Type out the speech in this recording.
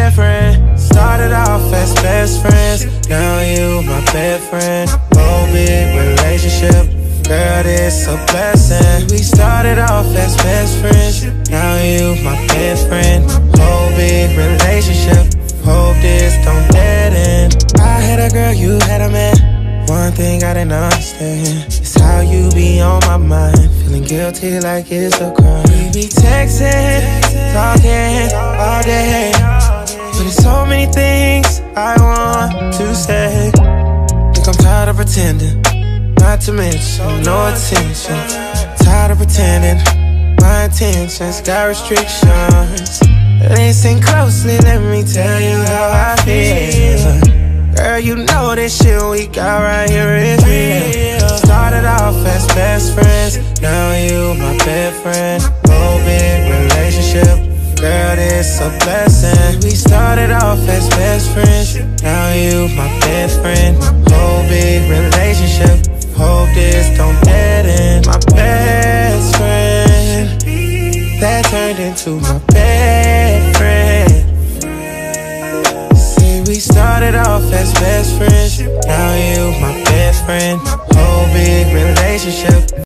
best friend. Started off as best friends, now you my best friend. Whole big relationship, girl, this a blessing. We started off as best friends, now you my best friend. Whole big relationship, hope this don't dead end. I had a girl, you had a man. One thing I didn't understand is how you be on my mind, feeling guilty like it's a crime. We be texting, talking all day, but there's so many things I want to say. Think I'm tired of pretending, not to mention no attention. Tired of pretending, my intentions got restrictions. Listen closely, let me tell you how I feel. Girl, you know this shit we got right here is real. Started off as best friends, now you my best friend. Whole big relationship, girl, this a blessing. We started off as best friends, now you my best friend. Whole big relationship, hope this don't dead end. My best friend, that turned into my best friend. We started off as best friends, now you my best friend. Whole big relationship.